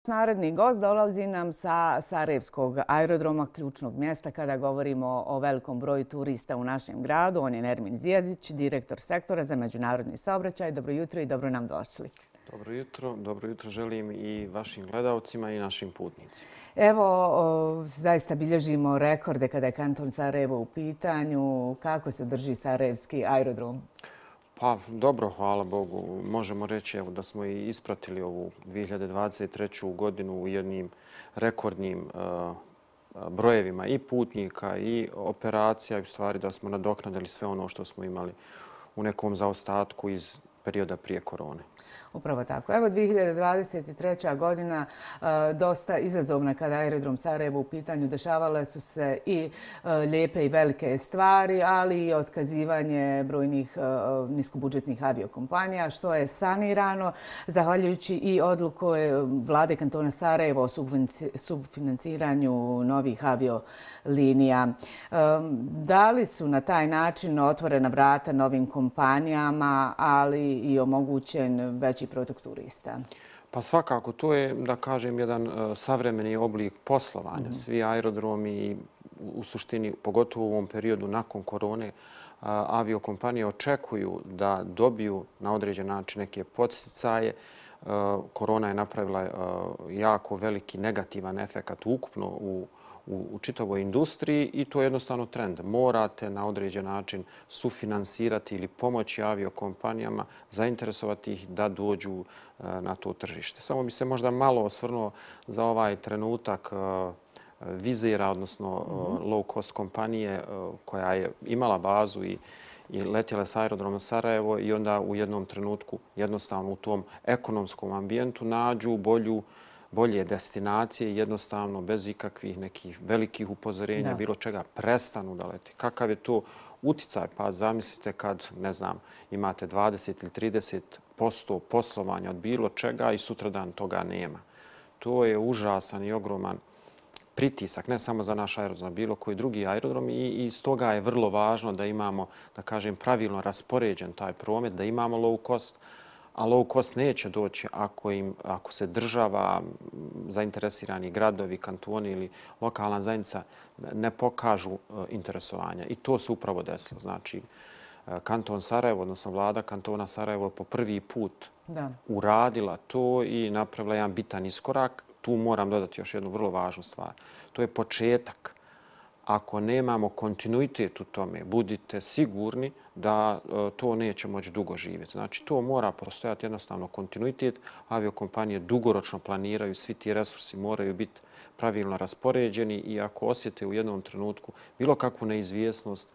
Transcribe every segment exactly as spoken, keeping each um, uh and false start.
Naredni gost dolazi nam sa Sarajevskog aerodroma, ključnog mjesta kada govorimo o velikom broju turista u našem gradu. On je Nermin Zijadić, direktor sektora za međunarodni saobraćaj. Dobro jutro i dobro nam došli. Dobro jutro. Dobro jutro želim i vašim gledalcima i našim putnicima. Evo, o, zaista bilježimo rekorde kada je kanton Sarajevo u pitanju. Kako se drži Sarajevski aerodrom? Pa dobro, hvala Bogu. Možemo reći evo, da smo i ispratili ovu dvije hiljade dvadeset treću. godinu u jednim rekordnim uh, brojevima i putnika i operacija. I u stvari da smo nadoknadili sve ono što smo imali u nekom zaostatku iz perioda prije korone. Upravo tako. Evo dvije hiljade dvadeset treća. godina e, dosta izazovna kada je aerodrom Sarajevo u pitanju. Dešavale su se i e, lijepe i velike stvari, ali i otkazivanje brojnih e, niskobudžetnih aviokompanija, što je sanirano zahvaljujući i odluku vlade kantona Sarajevo o subfinanciranju novih aviolinija. E, da li su na taj način otvorena vrata novim kompanijama, ali i omogućen veći protok turista? Pa svakako, to je, da kažem, jedan uh, savremeni oblik poslovanja. Mm-hmm. Svi aerodromi, u suštini, pogotovo u ovom periodu nakon korone, uh, aviokompanije očekuju da dobiju na određen način neke podsticaje. Uh, korona je napravila uh, jako veliki negativan efekat ukupno u u, u čitavoj industriji i to je jednostavno trend. Morate na određen način sufinansirati ili pomoći aviokompanijama, zainteresovati ih da dođu uh, na to tržište. Samo bi se možda malo osvrnuo za ovaj trenutak uh, Vizera, odnosno uh, low cost kompanije uh, koja je imala bazu i i letjele s aerodroma Sarajevo i onda u jednom trenutku jednostavno u tom ekonomskom ambijentu nađu bolju bolje destinacije i jednostavno bez ikakvih nekih velikih upozorenja, da. bilo čega, prestanu da leti. Kakav je to uticaj? Pa zamislite kad, ne znam, imate dvadeset ili trideset posto poslovanja od bilo čega i sutradan toga nema. To je užasan i ogroman pritisak, ne samo za naš aerodrom, bilo koji drugi aerodrom i, i stoga je vrlo važno da imamo, da kažem, pravilno raspoređen taj promet, da imamo low cost, a low cost neće doći ako, im, ako se država, zainteresirani gradovi, kantoni ili lokalna zajednica ne pokažu interesovanja. I to se upravo desilo. Znači, kanton Sarajevo, odnosno vlada kantona Sarajevo po prvi put da. uradila to i napravila jedan bitan iskorak. Tu moram dodati još jednu vrlo važnu stvar. To je početak. Ako nemamo kontinuitet u tome, budite sigurni da to neće moći dugo živjeti. Znači, to mora postojati jednostavno kontinuitet. Aviokompanije dugoročno planiraju, svi ti resursi moraju biti pravilno raspoređeni i ako osjete u jednom trenutku bilo kakvu neizvjesnost,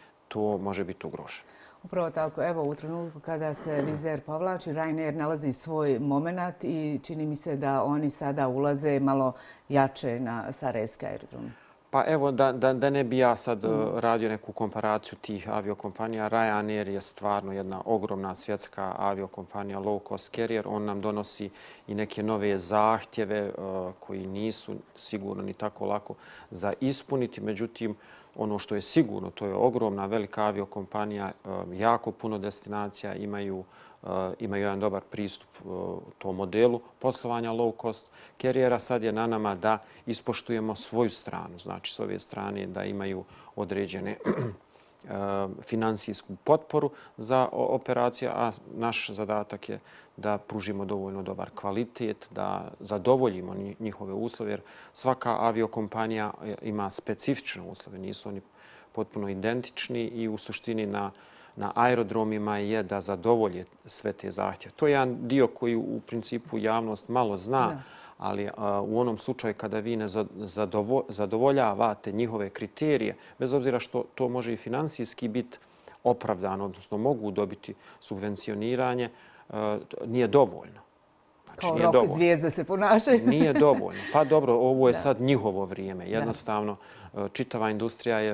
to može biti ugroženo. Upravo tako. Evo, u trenutku kada se Vizer povlači, Ryanair nalazi svoj moment i čini mi se da oni sada ulaze malo jače na Sarajevski aerodrom. Pa evo, da, da, da ne bi ja sad mm. radio neku komparaciju tih aviokompanija, Ryanair je stvarno jedna ogromna svjetska aviokompanija, low cost carrier. On nam donosi i neke nove zahtjeve uh, koji nisu sigurno ni tako lako za ispuniti. Međutim, ono što je sigurno, to je ogromna, velika aviokompanija, uh, jako puno destinacija, imaju Uh, imaju jedan dobar pristup uh, tom modelu poslovanja low cost carriera. Sad je na nama da ispoštujemo svoju stranu. Znači, s ove strane da imaju određene uh, finansijsku potporu za operacije, a naš zadatak je da pružimo dovoljno dobar kvalitet, da zadovoljimo njihove uslove, jer svaka aviokompanija ima specifične uslove. Nisu oni potpuno identični i u suštini na na aerodromima je da zadovolje sve te zahtjeve. To je jedan dio koji u principu javnost malo zna, da. ali a, u onom slučaju kada vi ne zadovo, zadovoljavate njihove kriterije, bez obzira što to može i finansijski biti opravdano, odnosno mogu dobiti subvencioniranje, a, nije dovoljno. Znači, kao rok zvijezde se ponašaju. Nije dovoljno. Pa dobro, ovo je da. sad njihovo vrijeme. Jednostavno, da. čitava industrija je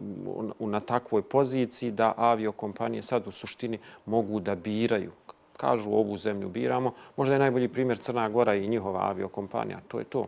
na takvoj poziciji da aviokompanije sad u suštini mogu da biraju. Kažu, ovu zemlju biramo. Možda je najbolji primjer Crna Gora i njihova aviokompanija. To je to.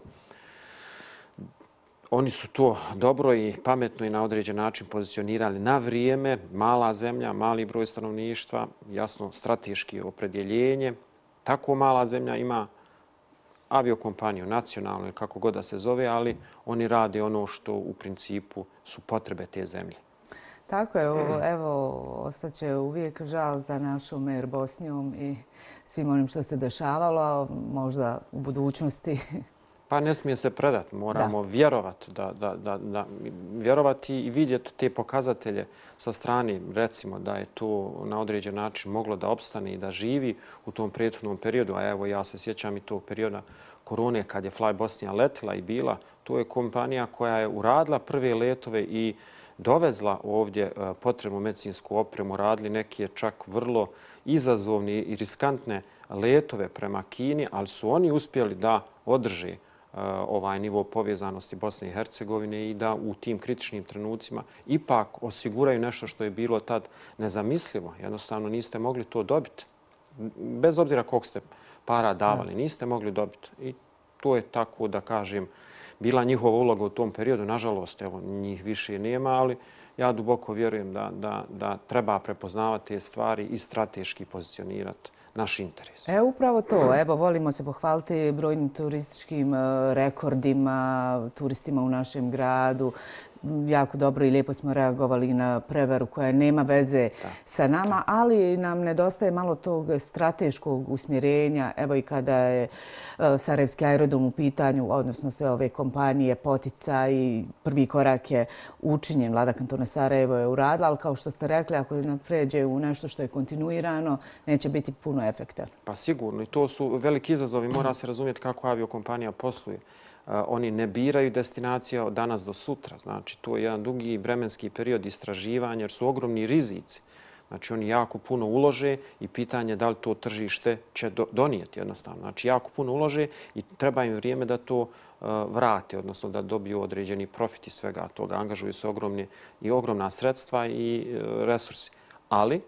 Oni su to dobro i pametno i na određen način pozicionirali na vrijeme. Mala zemlja, mali broj stanovništva, jasno strateški opredjeljenje. Tako mala zemlja ima aviokompaniju, nacionalnu ili kako god da se zove, ali oni rade ono što u principu su potrebe te zemlje. Tako je, evo, ostaće uvijek žal za našom Air Bosnijom i svim onim što se dešavalo, možda u budućnosti. Pa ne smije se predati, moramo vjerovati, da, da, da, da, vjerovati i vidjeti te pokazatelje sa strane. Recimo da je to na određen način moglo da opstane i da živi u tom prethodnom periodu. A evo ja se sjećam i tog perioda korone kad je Fly Bosnija letila i bila. To je kompanija koja je uradila prve letove i dovezla ovdje potrebnu medicinsku opremu, radili neke čak vrlo izazovne i riskantne letove prema Kini, ali su oni uspjeli da održe ovaj nivo povezanosti Bosne i Hercegovine i da u tim kritičnim trenucima ipak osiguraju nešto što je bilo tad nezamislivo. Jednostavno niste mogli to dobiti. Bez obzira koliko ste para davali, niste mogli dobiti. I to je tako, da kažem, bila njihova uloga u tom periodu. Nažalost, evo, njih više nema, ali ja duboko vjerujem da, da, da treba prepoznavati te stvari i strateški pozicionirati naš interes. E, upravo to. Evo, volimo se pohvaliti brojnim turističkim rekordima, turistima u našem gradu. Jako dobro i lijepo smo reagovali na prevaru koja nema veze sa nama, ali nam nedostaje malo tog strateškog usmjerenja. Evo i kada je Sarajevski aerodrom u pitanju, odnosno sve ove kompanije, Potica i prvi korak je učinjen. Vlada kantona Sarajevo je uradila, ali kao što ste rekli, ako napređe u nešto što je kontinuirano, neće biti puno efekta. Pa sigurno. I to su veliki izazovi. Mora se razumjeti kako aviokompanija posluje. Oni ne biraju destinacije od danas do sutra. Znači, to je jedan dugi vremenski period istraživanja jer su ogromni rizici. Znači, oni jako puno ulože i pitanje da li to tržište će donijeti jednostavno. Znači, jako puno ulože i treba im vrijeme da to vrate, odnosno da dobiju određeni profit iz svega toga. Angažuju se ogromni, i ogromna sredstva i resursi. Ali,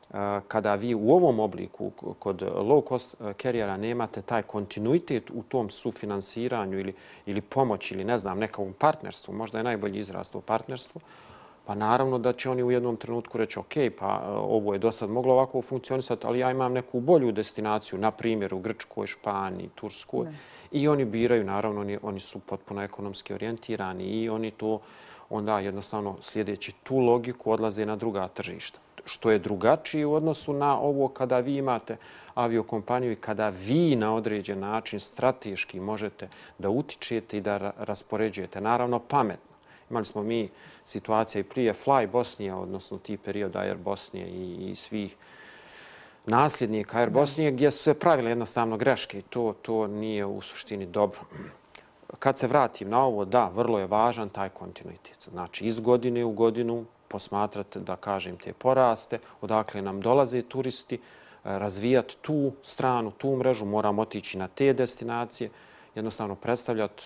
kada vi u ovom obliku kod low cost carriera nemate taj kontinuitet u tom sufinansiranju ili, ili pomoći ili ne znam nekom partnerstvu, možda je najbolji izraz to partnerstvo, pa naravno da će oni u jednom trenutku reći ok, pa ovo je do sad moglo ovako funkcionisati, ali ja imam neku bolju destinaciju, na primjer u Grčkoj, Španiji, Turskoj. Ne. I oni biraju, naravno oni, oni su potpuno ekonomski orijentirani i oni to onda jednostavno slijedeći tu logiku odlaze na druga tržišta. Što je drugačije u odnosu na ovo kada vi imate aviokompaniju i kada vi na određen način strateški možete da utičete i da raspoređujete. Naravno, pametno. Imali smo mi situacije i prije Fly Bosnije, odnosno ti perioda Air Bosnije i, i svih nasljednika Air Bosnije, gdje su se pravile jednostavno greške i to, to nije u suštini dobro. Kad se vratim na ovo, da, vrlo je važan taj kontinuitet. Znači, iz godine u godinu posmatrati, da kažem, te poraste, odakle nam dolaze turisti, razvijati tu stranu, tu mrežu, moramo otići na te destinacije, jednostavno predstavljati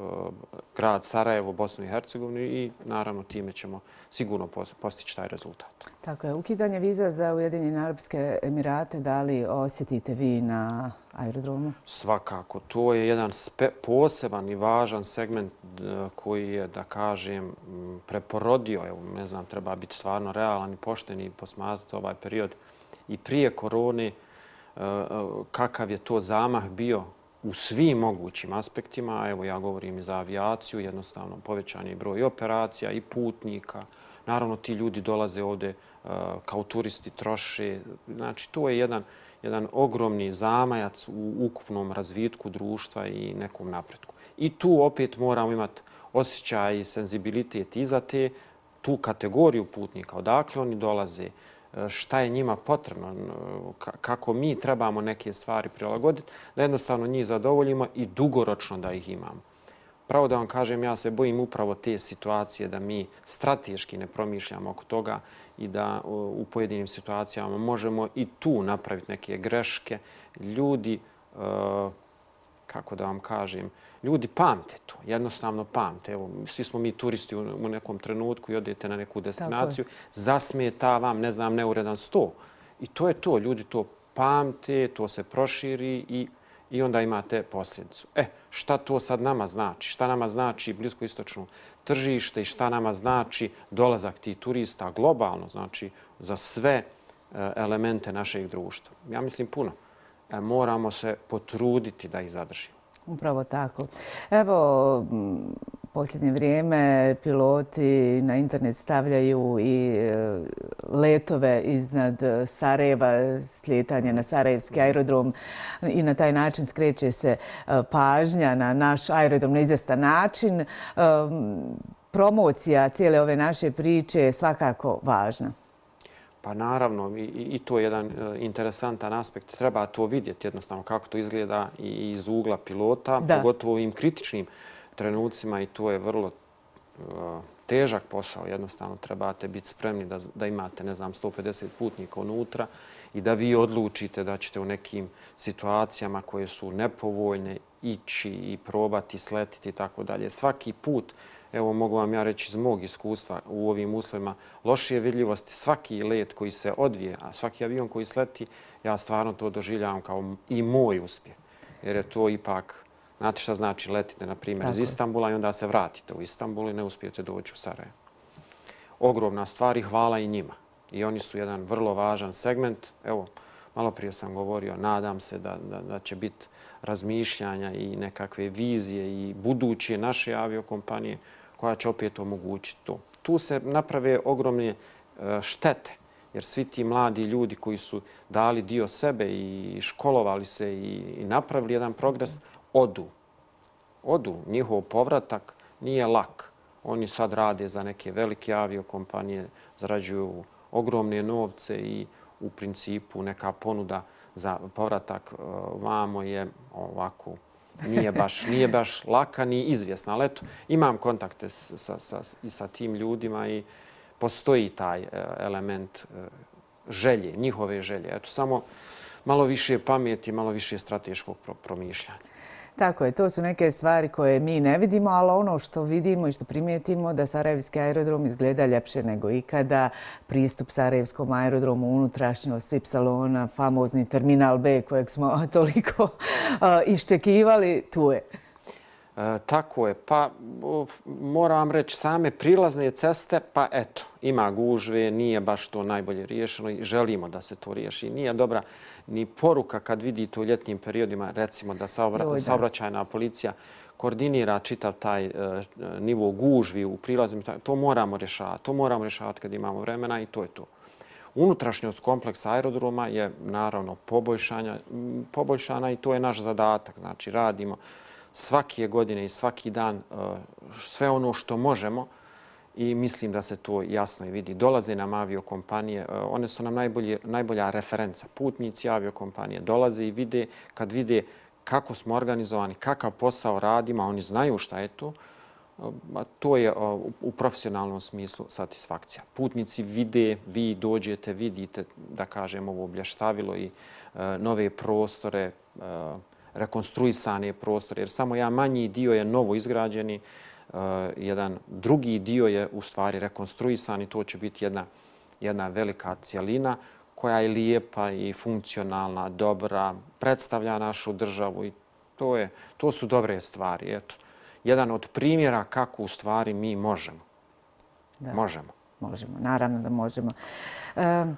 grad Sarajevo, Bosnu i Hercegovinu i naravno time ćemo sigurno postići taj rezultat. Tako je. Ukidanje viza za Ujedinjene Arapske Emirate, da li osjetite vi na aerodromu? Svakako. To je jedan poseban i važan segment koji je, da kažem, preporodio. Evo, ne znam, treba biti stvarno realan i pošten i posmatrati ovaj period i prije korone, kakav je to zamah bio u svim mogućim aspektima. Evo, ja govorim i za avijaciju, jednostavno povećan je broj operacija i putnika. Naravno, ti ljudi dolaze ovdje kao turisti, troše. Znači, to je jedan, jedan ogromni zamajac u ukupnom razvitku društva i nekom napretku. I tu opet moramo imati osjećaj i senzibilitet i za te, tu kategoriju putnika, odakle oni dolaze, šta je njima potrebno, kako mi trebamo neke stvari prilagoditi, da jednostavno njih zadovoljimo i dugoročno da ih imamo. Pravo da vam kažem, ja se bojim upravo te situacije da mi strateški ne promišljamo oko toga i da u pojedinim situacijama možemo i tu napraviti neke greške. Ljudi, kako da vam kažem, ljudi pamte to, jednostavno pamte. Evo, svi smo mi turisti u nekom trenutku i odete na neku destinaciju, zasmeta vam, ne znam, neuredan sto. I to je to, ljudi to pamte, to se proširi i i onda imate posljedicu. E, šta to sad nama znači? Šta nama znači bliskoistočno tržište i šta nama znači dolazak tih turista globalno, znači za sve elemente našeg društva? Ja mislim puno. Moramo se potruditi da ih zadržimo. Upravo tako. Evo, posljednje vrijeme piloti na internet stavljaju i letove iznad Sarajeva, slijetanje na Sarajevski aerodrom i na taj način skreće se pažnja na naš aerodrom na izvjestan način. Promocija cijele ove naše priče je svakako važna. Pa naravno, i, i to je jedan interesantan aspekt. Treba to vidjeti jednostavno kako to izgleda i iz ugla pilota, da. Pogotovo u ovim kritičnim trenucima i to je vrlo uh, težak posao. Jednostavno trebate biti spremni da, da imate, ne znam, sto pedeset putnika unutra i da vi odlučite da ćete u nekim situacijama koje su nepovoljne ići i probati, sletiti i tako dalje. Svaki put, evo mogu vam ja reći iz mog iskustva u ovim uslovima lošije vidljivosti, svaki let koji se odvije, a svaki avion koji sleti, ja stvarno to doživljavam kao i moj uspjeh. Jer je to ipak, znate šta znači letite, na primjer, iz Istanbula i onda se vratite u Istanbul i ne uspijete doći u Sarajevo. Ogromna stvar i hvala i njima. I oni su jedan vrlo važan segment. Evo, malo prije sam govorio, nadam se da, da, da će biti razmišljanja i nekakve vizije i buduće naše aviokompanije koja će opet omogućiti to. Tu se naprave ogromne štete, jer svi ti mladi ljudi koji su dali dio sebe i školovali se i napravili jedan progres, odu. Odu. Njihov povratak nije lak. Oni sad rade za neke velike aviokompanije, zarađuju ogromne novce i u principu neka ponuda za povratak vamo je ovako, nije baš, nije baš laka ni izvjesna. Ali eto, imam kontakte sa, sa, i sa tim ljudima i postoji taj element želje, njihove želje. Eto, samo malo više pameti, malo više strateškog promišljanja. Tako je, to su neke stvari koje mi ne vidimo, ali ono što vidimo i što primijetimo da Sarajevski aerodrom izgleda ljepše nego ikada. Pristup Sarajevskom aerodromu, unutrašnjost V I P salona, famozni terminal B kojeg smo toliko uh, iščekivali, tu je. E, tako je. Pa moram vam reći, same prilazne ceste, pa eto, ima gužve, nije baš to najbolje riješeno i želimo da se to riješi. Nije dobra ni poruka kad vidite u ljetnim periodima, recimo da saobraćajna policija koordinira čitav taj uh, nivo gužvi u prilazima. To moramo rješavati. To moramo rješavati kad imamo vremena i to je to. Unutrašnjost kompleksa aerodroma je naravno poboljšanja, poboljšana i to je naš zadatak. Znači radimo svake godine i svaki dan uh, sve ono što možemo i mislim da se to jasno i vidi. Dolaze nam aviokompanije, uh, one su nam najbolje, najbolja referenca. Putnici aviokompanije dolaze i vide, kad vide kako smo organizovani, kakav posao radimo, oni znaju šta je to, uh, to je uh, u profesionalnom smislu satisfakcija. Putnici vide, vi dođete, vidite, da kažem, ovo oblještavilo i uh, nove prostore, uh, rekonstruisane prostore, jer samo jedan manji dio je novo izgrađeni, uh, jedan drugi dio je u stvari rekonstruisan i to će biti jedna, jedna velika cijelina koja je lijepa i funkcionalna, dobra, predstavlja našu državu i to, je, to su dobre stvari. Eto, jedan od primjera kako u stvari mi možemo. Da, možemo. Možemo, naravno da možemo. Um,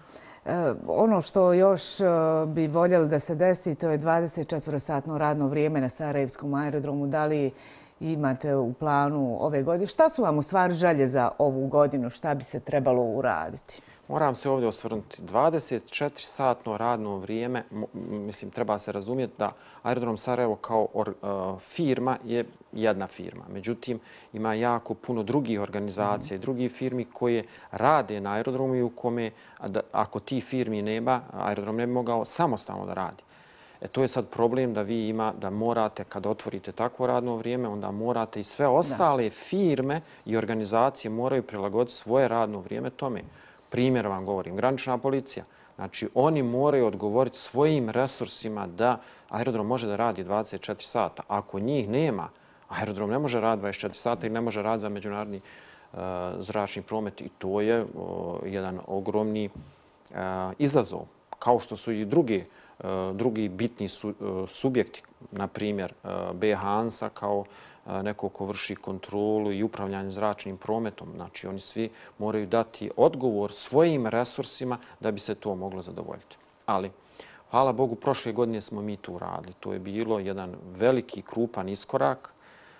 Ono što još bi voljeli da se desi, to je dvadesetčetvorosatno radno vrijeme na Sarajevskom aerodromu. Da li imate u planu ove godine? Šta su vam u stvari želje za ovu godinu? Šta bi se trebalo uraditi? Moram se ovdje osvrnuti. dvadesetčetvorosatno radno vrijeme, mislim, treba se razumjeti da Aerodrom Sarajevo kao or, uh, firma je jedna firma. Međutim, ima jako puno drugih organizacija i drugih firmi koje rade na aerodromu i u kome, da, ako ti firmi nema, aerodrom ne bi mogao samostalno da radi. E, to je sad problem da vi ima, da morate, kad otvorite takvo radno vrijeme, onda morate i sve ostale da. firme i organizacije moraju prilagoditi svoje radno vrijeme tome. Primjer vam govorim, granična policija. Znači, oni moraju odgovoriti svojim resursima da aerodrom može da radi dvadeset četiri sata. Ako njih nema, aerodrom ne može raditi dvadeset četiri sata i ne može raditi za međunarodni uh, zračni promet. I to je uh, jedan ogromni uh, izazov. Kao što su i drugi, uh, drugi bitni su, uh, subjekti, na primjer uh, B. Hansa kao neko ko vrši kontrolu i upravljanje zračnim prometom. Znači, oni svi moraju dati odgovor svojim resursima da bi se to moglo zadovoljiti. Ali Hvala Bogu, prošle godine smo mi tu radili. To je bilo jedan veliki, krupan iskorak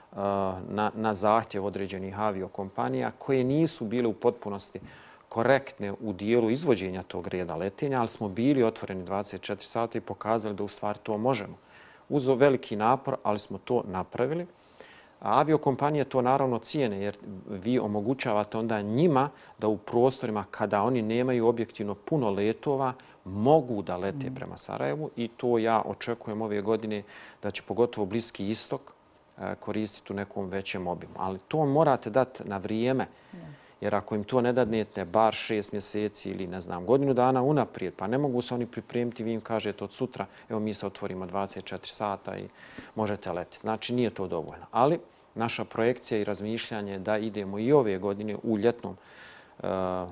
na, na zahtjev određenih aviokompanija koje nisu bile u potpunosti korektne u dijelu izvođenja tog reda letenja, ali smo bili otvoreni dvadeset četiri sata i pokazali da u stvari to možemo. Uz veliki napor, ali smo to napravili. A aviokompanije to naravno cijene jer vi omogućavate onda njima da u prostorima kada oni nemaju objektivno puno letova mogu da lete prema Sarajevu i to ja očekujem ove godine da će pogotovo Bliski istok koristiti u nekom većem obimu. Ali to morate dati na vrijeme. Jer ako im to ne dadnete bar šest mjeseci ili ne znam godinu dana unaprijed, pa ne mogu se oni pripremiti, vi im kažete od sutra, evo mi se otvorimo dvadeset četiri sata i možete letiti. Znači nije to dovoljno. Ali naša projekcija i razmišljanje je da idemo i ove godine u ljetnom, uh,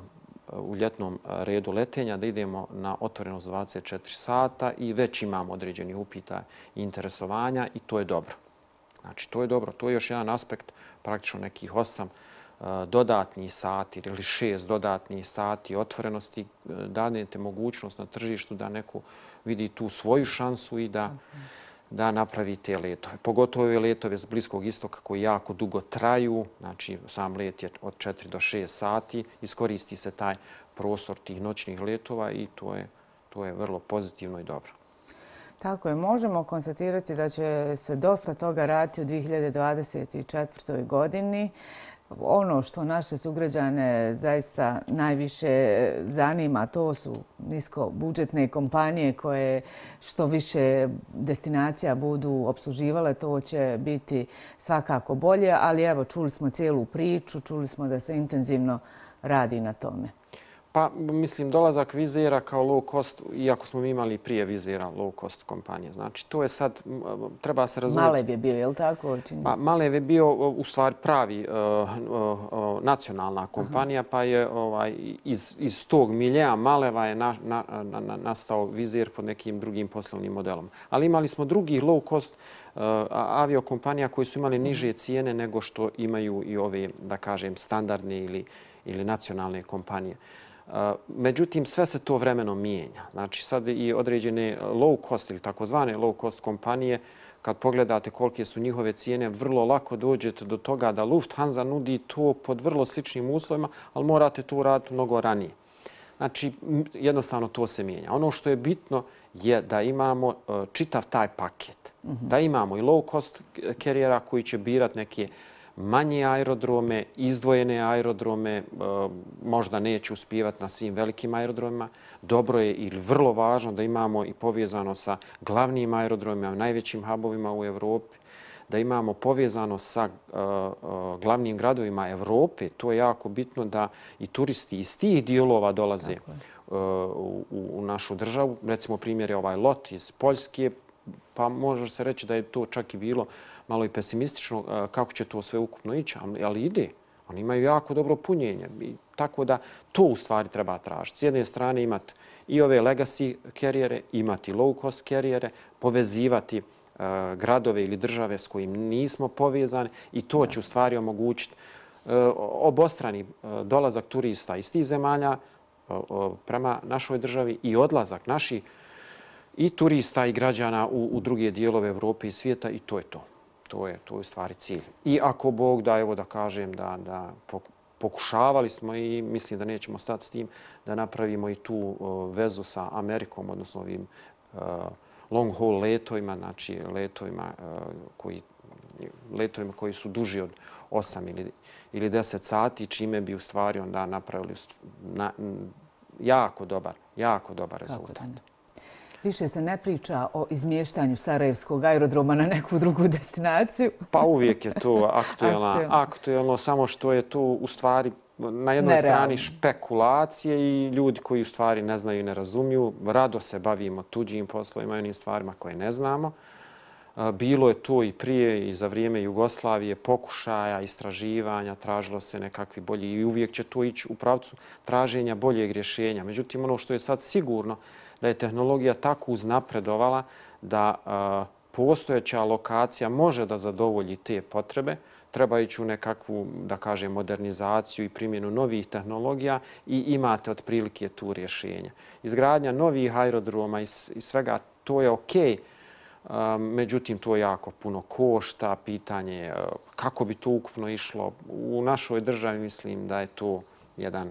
u ljetnom redu letenja, da idemo na otvorenost dvadeset četiri sata i već imamo određenih upita i interesovanja i to je dobro. Znači to je dobro. To je još jedan aspekt, praktično nekih osam dodatnih sati ili šest dodatnih sati otvorenosti, dadnete mogućnost na tržištu da neko vidi tu svoju šansu i da, da napravi te letove. Pogotovo ove letove s Bliskog istoka koji jako dugo traju, znači sam let je od četiri do šest sati, iskoristi se taj prostor tih noćnih letova i to je, to je vrlo pozitivno i dobro. Tako je, možemo konstatirati da će se dosta toga raditi u dvije hiljade dvadeset četvrtoj godini. Ono što naše sugrađane zaista najviše zanima, to su niskobudžetne kompanije koje što više destinacija budu opsluživale, to će biti svakako bolje. Ali evo, čuli smo cijelu priču, čuli smo da se intenzivno radi na tome. Pa, mislim, dolazak Vizera kao low cost, iako smo imali prije Vizera low cost kompanije. Znači, to je sad, treba se razumjeti. Malev je bio, je li tako? Pa, Malev je bio u stvari pravi uh, uh, uh, nacionalna kompanija, Aha. pa je ovaj, iz, iz tog miljeja Maleva je na, na, na, nastao Vizer pod nekim drugim poslovnim modelom. Ali imali smo drugih low cost uh, aviokompanija koji su imali niže cijene nego što imaju i ove, da kažem, standardne ili, ili nacionalne kompanije. Međutim, sve se to vremenom mijenja. Znači, sad i određene low cost ili takozvane low cost kompanije, kad pogledate kolike su njihove cijene, vrlo lako dođete do toga da Lufthansa nudi to pod vrlo sličnim uslovima, ali morate to uraditi mnogo ranije. Znači, jednostavno to se mijenja. Ono što je bitno je da imamo čitav taj paket. Mm-hmm. Da imamo i low cost carriera koji će birati neke manje aerodrome, izdvojene aerodrome, možda neće uspijevati na svim velikim aerodromima. Dobro je ili vrlo važno da imamo i povezano sa glavnim aerodromima, najvećim hubovima u Evropi, da imamo povezano sa glavnim gradovima Evrope. To je jako bitno da i turisti iz tih dijelova dolaze u, u našu državu. Recimo primjer je ovaj lot iz Poljske, pa može se reći da je to čak i bilo malo i pesimistično kako će to sve ukupno ići, ali ide. Oni imaju jako dobro punjenje. Tako da to u stvari treba tražiti. S jedne strane imati i ove legacy carriere, imati low cost carriere, povezivati uh, gradove ili države s kojim nismo povezani i to će u stvari omogućiti uh, obostrani uh, dolazak turista iz tih zemalja uh, uh, prema našoj državi i odlazak naših i turista i građana u, u druge dijelove Evrope i svijeta i to je to. To je, to je u stvari cilj. I ako Bog da, evo da kažem da, da pokušavali smo i mislim da nećemo stati s tim, da napravimo i tu uh, vezu sa Amerikom, odnosno ovim uh, long haul letovima, znači letovima, uh, koji, letovima koji su duži od osam ili, ili deset sati, čime bi u stvari onda napravili na, jako dobar, jako dobar rezultat. Više se ne priča o izmještanju Sarajevskog aerodroma na neku drugu destinaciju. Pa uvijek je to aktuelno, aktuelno, samo što je to u stvari na jednoj strani špekulacije i ljudi koji u stvari ne znaju i ne razumiju. Rado se bavimo tuđim poslovima i onim stvarima koje ne znamo. Bilo je to i prije i za vrijeme Jugoslavije, pokušaja, istraživanja, tražilo se nekakvi bolji i uvijek će to ići u pravcu traženja boljeg rješenja. Međutim, ono što je sad sigurno da je tehnologija tako uznapredovala da uh, postojeća lokacija može da zadovolji te potrebe, treba ići u nekakvu, da kažem, modernizaciju i primjenu novih tehnologija i imate otprilike tu rješenje. Izgradnja novih aerodroma i svega, to je okej, međutim, to jako puno košta. Pitanje je kako bi to ukupno išlo. U našoj državi mislim da je to jedan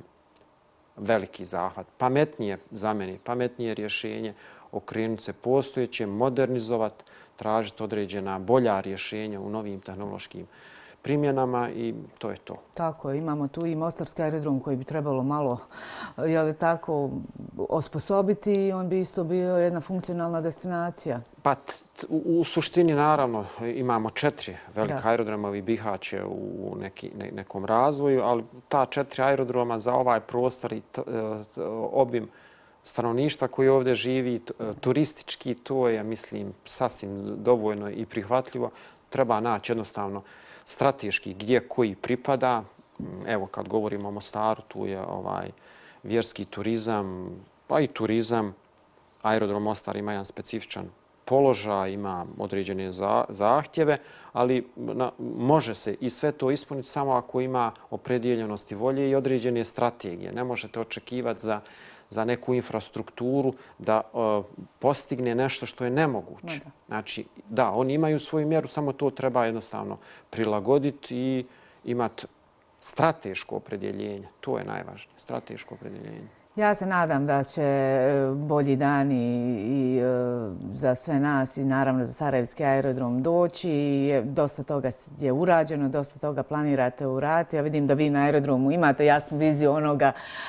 veliki zahvat. Pametnije, za mene, pametnije rješenje, okrenuti se postojeće, modernizovati, tražiti određena bolja rješenja u novim tehnološkim primjenama i to je to. Tako je, imamo tu i Mostarski aerodrom koji bi trebalo malo, je li tako, osposobiti i on bi isto bio jedna funkcionalna destinacija. Pa u suštini naravno imamo četiri velika aerodroma, ovi Bihać je u neki, ne, nekom razvoju, ali ta četiri aerodroma za ovaj prostor i t, obim stanovništva koji ovdje živi, turistički, to je, mislim, sasvim dovoljno i prihvatljivo. Treba naći jednostavno strateški gdje koji pripada. Evo, kad govorimo o Mostaru, tu je ovaj vjerski turizam, pa i turizam. Aerodrom Mostar ima jedan specifičan položaj, ima određene zahtjeve, ali može se i sve to ispuniti samo ako ima opredijeljenosti volje i određene strategije. Ne možete očekivati za za neku infrastrukturu da postigne nešto što je nemoguće. Znači, da, oni imaju svoju mjeru, samo to treba jednostavno prilagoditi i imati strateško opredjeljenje. To je najvažnije, strateško opredjeljenje. Ja se nadam da će bolji dani i za sve nas i naravno za Sarajevski aerodrom doći. Dosta toga je urađeno, dosta toga planirate uraditi. Ja vidim da vi na aerodromu imate jasnu viziju onoga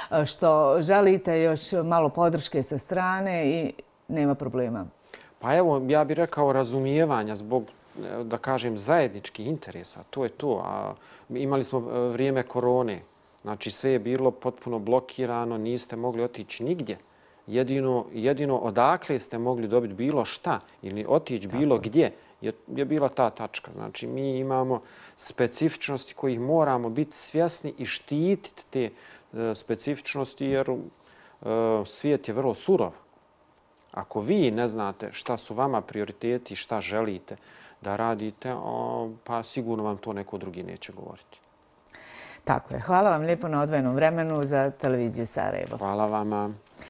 što želite, još malo podrške sa strane i nema problema. Pa evo, ja bih rekao razumijevanja zbog, da kažem, zajedničkih interesa. To je to. A imali smo vrijeme korone. Znači, sve je bilo potpuno blokirano, niste mogli otići nigdje. Jedino, jedino odakle ste mogli dobiti bilo šta ili otići bilo gdje je, je bila ta tačka. Znači, mi imamo specifičnosti kojih moramo biti svjesni i štititi te e, specifičnosti jer e, svijet je vrlo surov. Ako vi ne znate šta su vama prioriteti i šta želite da radite, o, pa sigurno vam to neko drugi neće govoriti. Tako je. Hvala vam lijepo na odvojenom vremenu za televiziju Sarajevo. Hvala vama.